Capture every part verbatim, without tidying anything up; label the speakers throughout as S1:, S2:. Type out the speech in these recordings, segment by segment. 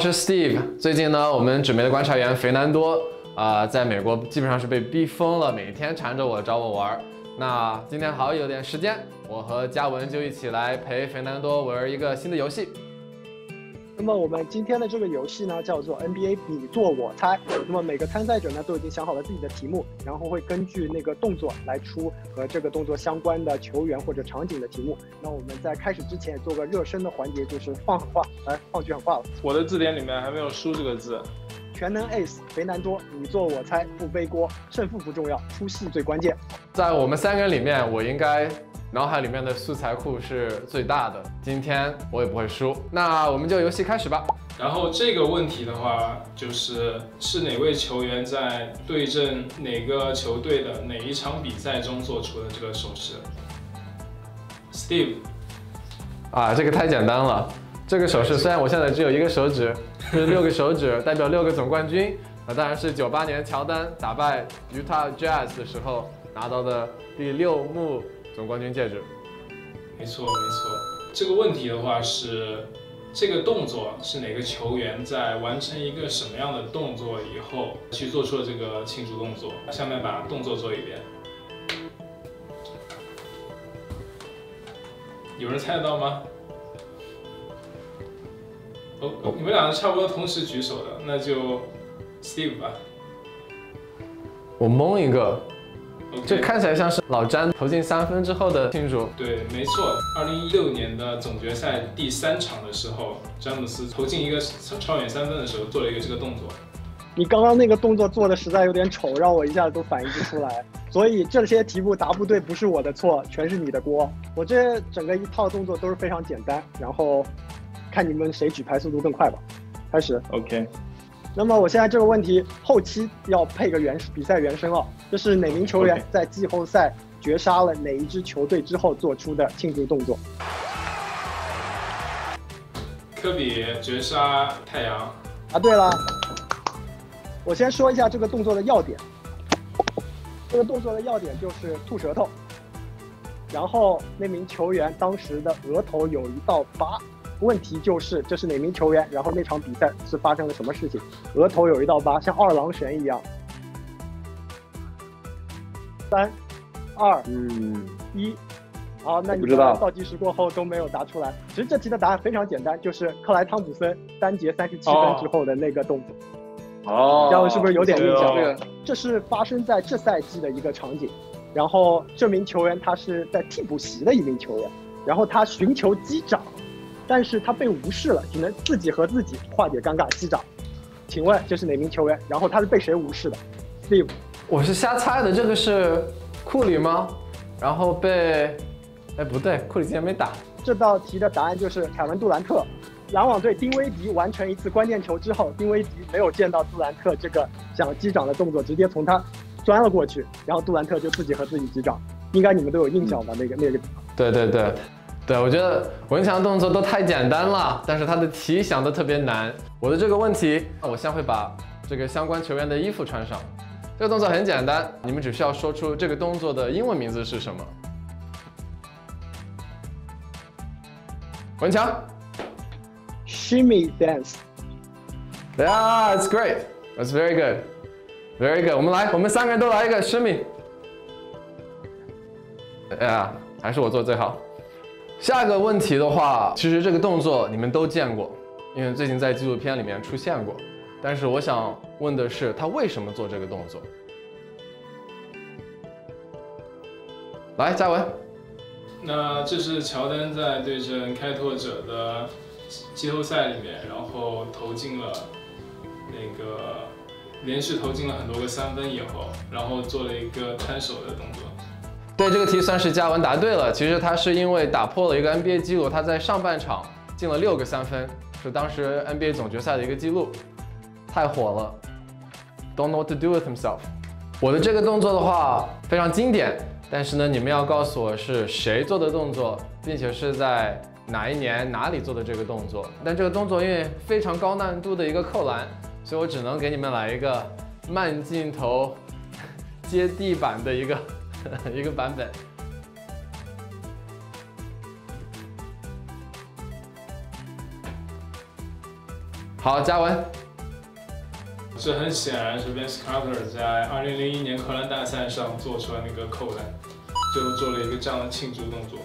S1: 是 Steve。最近呢，我们准备的观察员肥南多啊、呃，在美国基本上是被逼疯了，每天缠着我找我玩。那今天好有点时间，我和嘉文就一起来陪肥南多玩一个新的游戏。
S2: 那么我们今天的这个游戏呢，叫做 N B A 你做我猜。那么每个参赛者呢都已经想好了自己的题目，然后会根据那个动作来出和这个动作相关的球员或者场景的题目。那我们在开始之前做个热身的环节，就是放狠话，来放句狠话了。
S3: 我的字典里面还没有输这个字。
S2: 全能 ace 肥南多，你做我猜，不背锅，胜负不重要，出戏最关键。
S1: 在我们三个人里面，我应该 脑海里面的素材库是最大的，今天我也不会输。那我们就游戏开始吧。
S3: 然后这个问题的话，就是是哪位球员在对阵哪个球队的哪一场比赛中做出的这个手势 ？Steve，
S1: 啊，这个太简单了。这个手势虽然我现在只有一个手指，是六个手指代表六个总冠军。那当然是九八年乔丹打败 Utah Jazz 的时候拿到的第六幕 总冠军戒指，
S3: 没错没错。这个问题的话是，这个动作是哪个球员在完成一个什么样的动作以后去做出了这个庆祝动作？下面把动作做一遍。有人猜得到吗？哦，你们两个差不多同时举手的，那就 Steve 吧。
S1: 我蒙一个。
S3: Okay.
S1: 这看起来像是老詹投进三分之后的庆祝。
S3: 对，没错。二零一六年的总决赛第三场的时候，詹姆斯投进一个超远三分的时候，做了一个这个动作。
S2: 你刚刚那个动作做的实在有点丑，让我一下子都反应不出来。所以这些题目答不对不是我的错，全是你的锅。我这整个一套动作都是非常简单，然后看你们谁举牌速度更快吧。开始。OK。 那么我现在这个问题后期要配个原比赛原声了，这是哪名球员在季后赛绝杀了哪一支球队之后做出的庆祝动作？
S3: 科比绝杀太阳。
S2: 啊，对了，我先说一下这个动作的要点。这个动作的要点就是吐舌头，然后那名球员当时的额头有一道疤。 问题就是这是哪名球员？然后那场比赛是发生了什么事情？额头有一道疤，像二郎神一样。三、二、嗯、一。好，那你们倒计时过后都没有答出来。其实这题的答案非常简单，就是克莱汤普森单节三十七分之后的那个动作。哦，嘉文是不是有点印象？这个这是发生在这赛季的一个场景。然后这名球员他是在替补席的一名球员，然后他寻求击掌。 但是他被无视了，只能自己和自己化解尴尬击掌。请问这是哪名球员？然后他是被谁无视的 ？Steve，
S1: 我是瞎猜的，这个是库里吗？然后被……哎，不对，库里今天没打。
S2: 这道题的答案就是凯文杜兰特。篮网队丁威迪完成一次关键球之后，丁威迪没有见到杜兰特这个想击掌的动作，直接从他钻了过去，然后杜兰特就自己和自己击掌。应该你们都有印象吧？那个那个。
S1: 对对对。 对，我觉得文强动作都太简单了，但是他的题想的特别难。我的这个问题，我先会把这个相关球员的衣服穿上。这个动作很简单，你们只需要说出这个动作的英文名字是什么。文强
S2: ，Shimmy dance。
S1: Yeah, it's great. That's very good. Very good. 我们来，我们三个人都来一个 shimmy。哎呀，还是我做最好。 下个问题的话，其实这个动作你们都见过，因为最近在纪录片里面出现过。但是我想问的是，他为什么做这个动作？来，嘉文。
S3: 那这是乔丹在对阵开拓者的季后赛里面，然后投进了那个连续投进了很多个三分以后，然后做了一个摊手的动作。
S1: 对，这个题算是嘉文答对了。其实他是因为打破了一个 N B A 纪录，他在上半场进了六个三分，是当时 N B A 总决赛的一个纪录，太火了。Don't know what to do with himself。我的这个动作的话非常经典，但是呢，你们要告诉我是谁做的动作，并且是在哪一年哪里做的这个动作。但这个动作因为非常高难度的一个扣篮，所以我只能给你们来一个慢镜头接地板的一个。一个版本。 好，嘉文。
S3: 这很显然是 Vince Carter 在二零零一年扣篮大赛上做出来那个扣篮，最后做了一个这样的庆祝动作。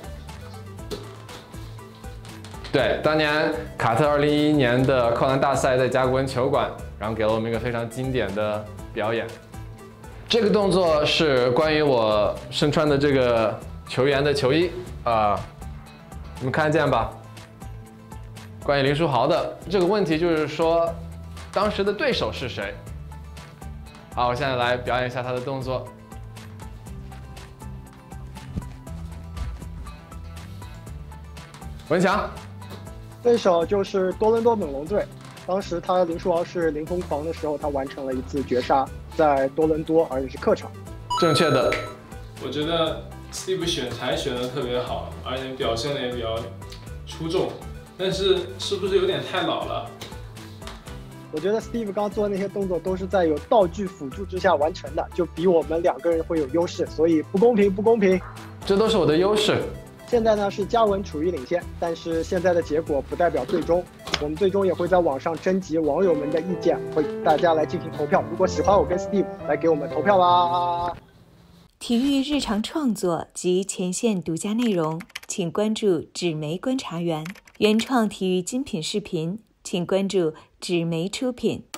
S1: 对，当年卡特二零一一年的扣篮大赛在甲骨文球馆，然后给了我们一个非常经典的表演。这个动作是关于我身穿的这个球员的球衣啊、呃，你们看见吧？关于林书豪的这个问题就是说，当时的对手是谁？好，我现在来表演一下他的动作。文强。
S2: 对手就是多伦多猛龙队，当时他林书豪是零疯狂的时候，他完成了一次绝杀，在多伦多，而且是客场。
S1: 正确的。
S3: 我觉得 Steve 选材选的特别好，而且表现的也比较出众，但是是不是有点太老了？
S2: 我觉得 Steve 刚做的那些动作都是在有道具辅助之下完成的，就比我们两个人会有优势，所以不公平，不公平。
S1: 这都是我的优势。
S2: 现在呢是嘉文处于领先，但是现在的结果不代表最终，我们最终也会在网上征集网友们的意见，会大家来进行投票。如果喜欢我跟 Steve， 来给我们投票啦！
S4: 体育日常创作及前线独家内容，请关注纸媒观察员；原创体育精品视频，请关注纸媒出品。